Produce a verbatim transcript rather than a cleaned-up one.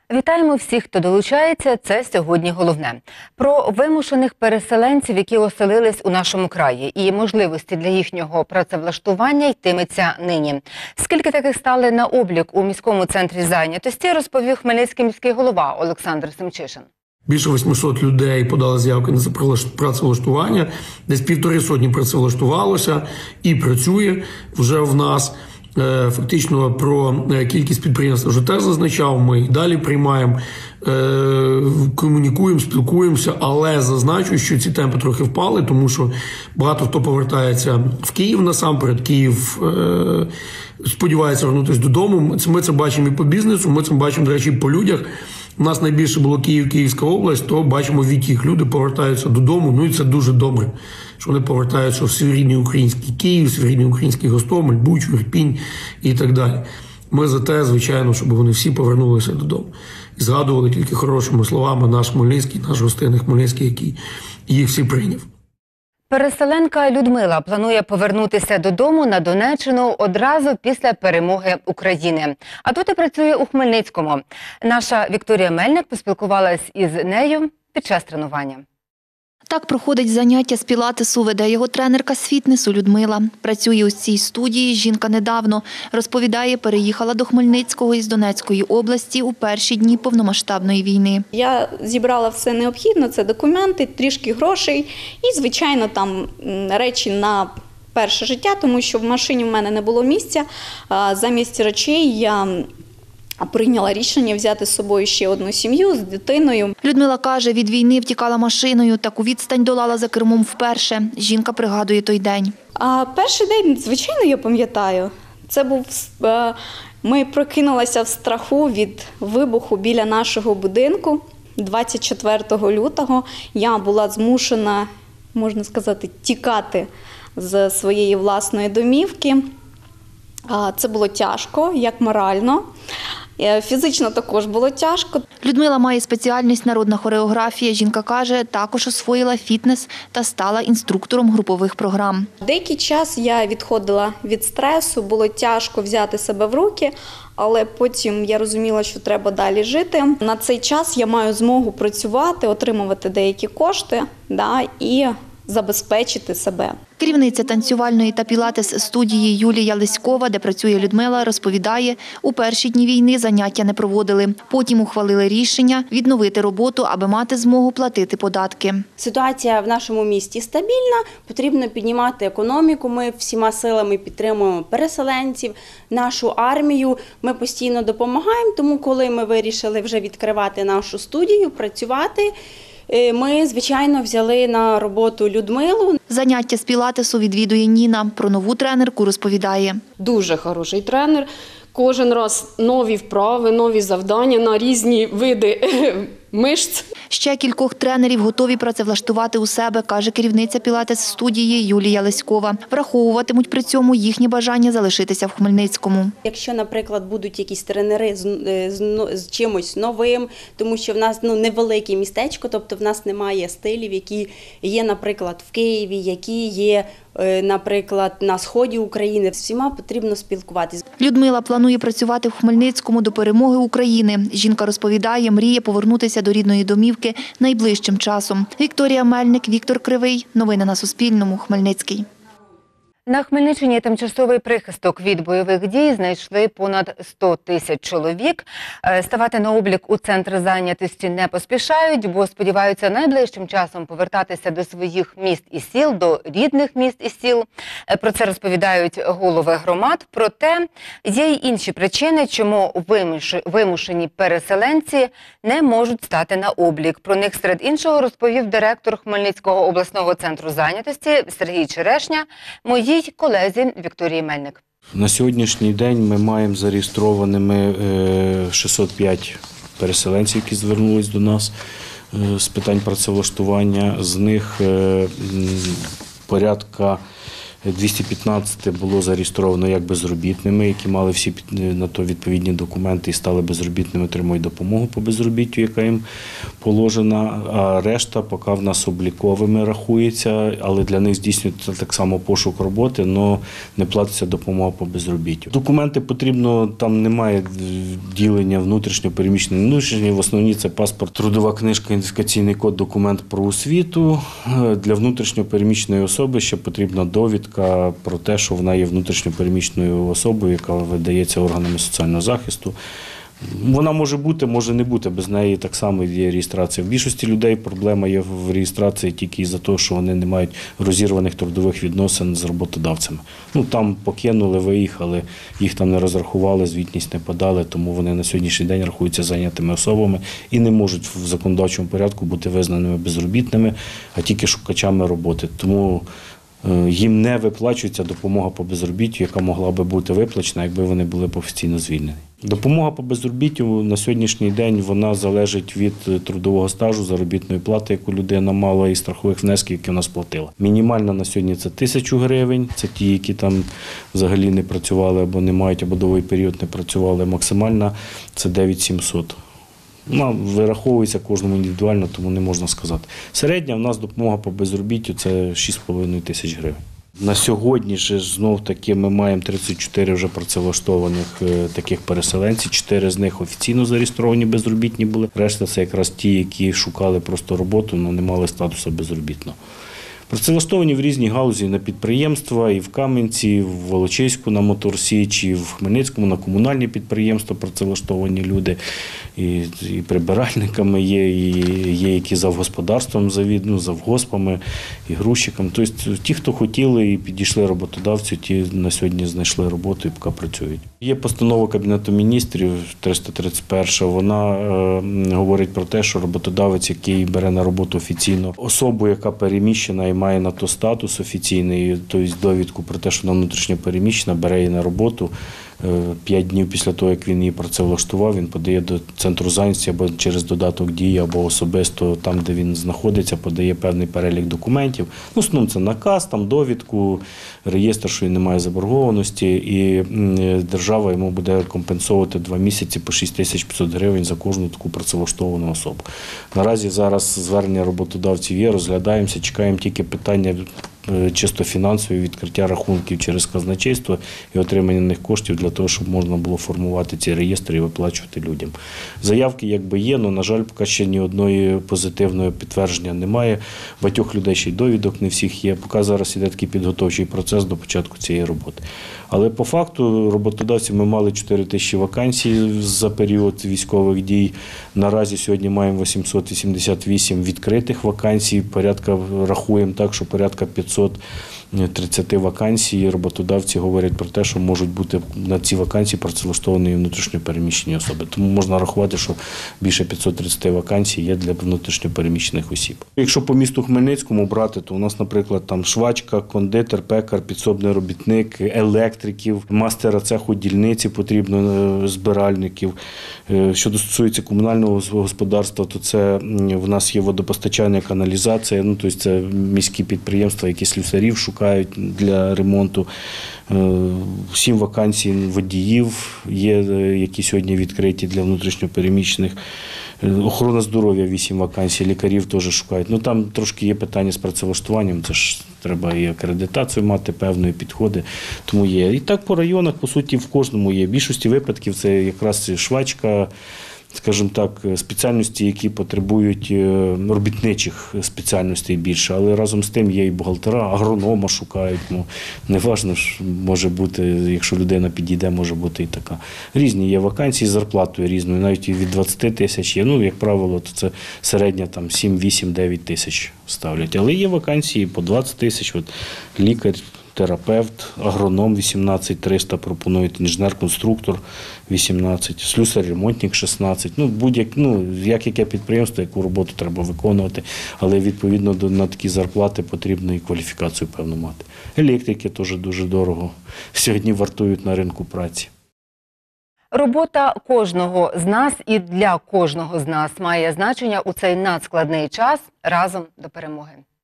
Вітаємо всіх, хто долучається. Це сьогодні головне. Про вимушених переселенців, які оселились у нашому краї, і можливості для їхнього працевлаштування йтиметься нині. Скільки таких стали на облік у міському центрі зайнятості, розповів Хмельницький міський голова Олександр Семчишин. Більше восьмисот людей подали заявки на працевлаштування, десь півтори сотні працевлаштувалося і працює вже в нас. Фактично про кількість підприємств вже теж зазначав, ми і далі приймаємо, комунікуємо, спілкуємося, але зазначу, що ці темпи трохи впали, тому що багато хто повертається в Київ насамперед, Київ сподівається вернутися додому. Ми це бачимо і по бізнесу, ми це бачимо, до речі, і по людях. У нас найбільше було Київ, Київська область, то бачимо відтік. Люди повертаються додому, ну і це дуже добре, що вони повертаються в свій рідний український Київ, свій рідний український Гостомель, Бучу, Ірпінь і так далі. Ми за те, звичайно, щоб вони всі повернулися додому. І згадували тільки хорошими словами наш Хмельницький, наш гостинний Хмельницький, який їх всі прийняв. Переселенка Людмила планує повернутися додому на Донеччину одразу після перемоги України. А тут і працює у Хмельницькому. Наша Вікторія Мельник поспілкувалась із нею під час тренування. Так проходить заняття з пілатесу, веде його тренерка з фітнесу Людмила. Працює у цій студії жінка недавно. Розповідає, переїхала до Хмельницького із Донецької області у перші дні повномасштабної війни. Я зібрала все необхідне, це документи, трішки грошей і, звичайно, там речі на перше життя, тому що в машині в мене не було місця. Замість речей я прийняла рішення взяти з собою ще одну сім'ю з дитиною. Людмила каже, від війни втікала машиною, таку відстань долала за кермом вперше. Жінка пригадує той день. А перший день, звичайно, я пам'ятаю. Це був, ми прокинулися в страху від вибуху біля нашого будинку. двадцять четвертого лютого я була змушена, можна сказати, тікати з своєї власної домівки. Це було тяжко, як морально. Фізично також було тяжко. Людмила має спеціальність народна хореографія. Жінка каже, також освоїла фітнес та стала інструктором групових програм. Деякий час я відходила від стресу, було тяжко взяти себе в руки, але потім я розуміла, що треба далі жити. На цей час я маю змогу працювати, отримувати деякі кошти, да, і забезпечити себе. Керівниця танцювальної та пілатес-студії Юлія Леськова, де працює Людмила, розповідає, у перші дні війни заняття не проводили. Потім ухвалили рішення відновити роботу, аби мати змогу платити податки. Ситуація в нашому місті стабільна, потрібно піднімати економіку. Ми всіма силами підтримуємо переселенців, нашу армію. Ми постійно допомагаємо, тому коли ми вирішили вже відкривати нашу студію, працювати, ми, звичайно, взяли на роботу Людмилу. Заняття з пілатесу відвідує Ніна. Про нову тренерку розповідає. Дуже хороший тренер. Кожен раз нові вправи, нові завдання на різні види мишць. Ще кількох тренерів готові працевлаштувати у себе, каже керівниця пілатес-студії Юлія Леськова. Враховуватимуть при цьому їхнє бажання залишитися в Хмельницькому. Якщо, наприклад, будуть якісь тренери з, з, з чимось новим, тому що в нас ну, невелике містечко, тобто в нас немає стилів, які є, наприклад, в Києві, які є, наприклад, на сході України. З всіма потрібно спілкуватися. Людмила планує працювати в Хмельницькому до перемоги України. Жінка розповідає, мріє повернутися до рідної домівки найближчим часом. Вікторія Мельник, Віктор Кривий. Новини на Суспільному. Хмельницький. На Хмельниччині тимчасовий прихисток від бойових дій знайшли понад сто тисяч чоловік. Ставати на облік у центр зайнятості не поспішають, бо сподіваються найближчим часом повертатися до своїх міст і сіл, до рідних міст і сіл. Про це розповідають голови громад. Проте є й інші причини, чому вимушені переселенці не можуть стати на облік. Про них серед іншого розповів директор Хмельницького обласного центру зайнятості Сергій Черешня моїй колезі Вікторії Мельник. На сьогоднішній день ми маємо зареєстрованими шістсот п'ять переселенців, які звернулись до нас з питань працевлаштування. З них порядка двісті п'ятнадцять було зареєстровано як безробітними, які мали всі на то відповідні документи і стали безробітними, отримують допомогу по безробіттю, яка їм положена. А решта поки в нас обліковими рахується, але для них здійснюється так само пошук роботи, але не платиться допомога по безробіттю. Документи потрібно, там немає ділення внутрішньо переміщені, внутрішні, в основній це паспорт, трудова книжка, ідентифікаційний код, документ про освіту. Для внутрішньо переміщеної особи ще потрібна довідка про те, що вона є внутрішньо переміщеною особою, яка видається органами соціального захисту. Вона може бути, може не бути, без неї так само є реєстрація. В більшості людей проблема є в реєстрації тільки із-за того, що вони не мають розірваних трудових відносин з роботодавцями. Ну, там покинули, виїхали, їх там не розрахували, звітність не подали, тому вони на сьогоднішній день рахуються зайнятими особами і не можуть в законодавчому порядку бути визнаними безробітними, а тільки шукачами роботи. Тому їм не виплачується допомога по безробіттю, яка могла би бути виплачена, якби вони були б офіційно звільнені. Допомога по безробіттю на сьогоднішній день вона залежить від трудового стажу, заробітної плати, яку людина мала, і страхових внесків, які вона сплатила. Мінімальна на сьогодні це тисячу гривень, це ті, які там взагалі не працювали або не мають, або довгий період не працювали. Максимальна це дев'ять тисяч сімсот. Вона вираховується кожному індивідуально, тому не можна сказати. Середня в нас допомога по безробіттю – це шість з половиною тисяч гривень. На сьогодні ж знов-таки ми маємо тридцять чотири вже працевлаштованих таких переселенців, чотири з них офіційно зареєстровані безробітні були. Решта – це якраз ті, які шукали просто роботу, але не мали статусу безробітного. Працевлаштовані в різні галузі на підприємства, і в Кам'янці, і в Волочиську на Моторсіч, і в Хмельницькому на комунальні підприємства працевлаштовані люди. І, і прибиральниками є, і є, які завгосподарством завід, ну, завгоспами, і грузчиками. Тобто ті, хто хотіли і підійшли роботодавцю, ті на сьогодні знайшли роботу і поки працюють. Є постанова Кабінету міністрів триста тридцять перша, вона е, говорить про те, що роботодавець, який бере на роботу офіційно особу, яка переміщена і має на то статус офіційний, тобто довідку про те, що вона внутрішньо переміщена, бере її на роботу. П'ять днів після того, як він її працевлаштував, він подає до центру зайнятості або через додаток дії, або особисто там, де він знаходиться, подає певний перелік документів. В основному це наказ, там довідку, реєстр, що він не має заборгованості, і держава йому буде компенсувати два місяці по шість тисяч п'ятсот гривень за кожну таку працевлаштовану особу. Наразі зараз звернення роботодавців є, розглядаємося, чекаємо тільки питання чисто фінансові, відкриття рахунків через казначейство і отримання них коштів для того, щоб можна було формувати ці реєстри і виплачувати людям. Заявки якби є, але, на жаль, поки ще ні одної позитивної підтвердження немає. Багатьох людей ще й довідок не всіх є. Поки зараз іде такий підготовчий процес до початку цієї роботи. Але по факту роботодавців ми мали чотири тисячі вакансій за період військових дій. Наразі сьогодні маємо вісімсот вісімдесят вісім відкритих вакансій. Порядка, рахуємо так, що порядка п'ятсот тридцять вакансій. Роботодавці говорять про те, що можуть бути на ці вакансії працевлаштовані внутрішньо переміщені особи. Тому можна рахувати, що більше п'ятсот тридцять вакансій є для внутрішньо переміщених осіб. Якщо по місту Хмельницькому брати, то у нас, наприклад, там швачка, кондитер, пекар, підсобний робітник, електриків, мастера цеху дільниці потрібно, збиральників. Що стосується комунального господарства, то це в нас є водопостачання, каналізація, ну, тобто це міські підприємства, які слюсарів шукають для ремонту. Сім вакансій водіїв є, які сьогодні відкриті для внутрішньопереміщених. Охорона здоров'я, вісім вакансій, лікарів теж шукають. Ну, там трошки є питання з працевлаштуванням, це ж треба і акредитацію мати, певної підходи, тому є. І так по районах, по суті, в кожному є. В більшості випадків це якраз швачка, скажімо так, спеціальності, які потребують робітничих спеціальностей більше, але разом з тим є і бухгалтера, агронома шукають. Ну, неважно, може бути, якщо людина підійде, може бути і така. Різні є вакансії з зарплатою різною, навіть від двадцять тисяч є. Ну, як правило, то це середня там сім, вісім, дев'ять тисяч ставлять. Але є вакансії по двадцять тисяч, от лікар, терапевт, агроном вісімнадцять триста пропонують, інженер-конструктор вісімнадцять, слюсар-ремонтник шістнадцять. Ну, будь-як, ну, як яке підприємство, яку роботу треба виконувати, але відповідно до, на такі зарплати потрібно і кваліфікацію певну мати. Електрики теж дуже дорого сьогодні вартують на ринку праці. Робота кожного з нас і для кожного з нас має значення у цей надскладний час. Разом до перемоги.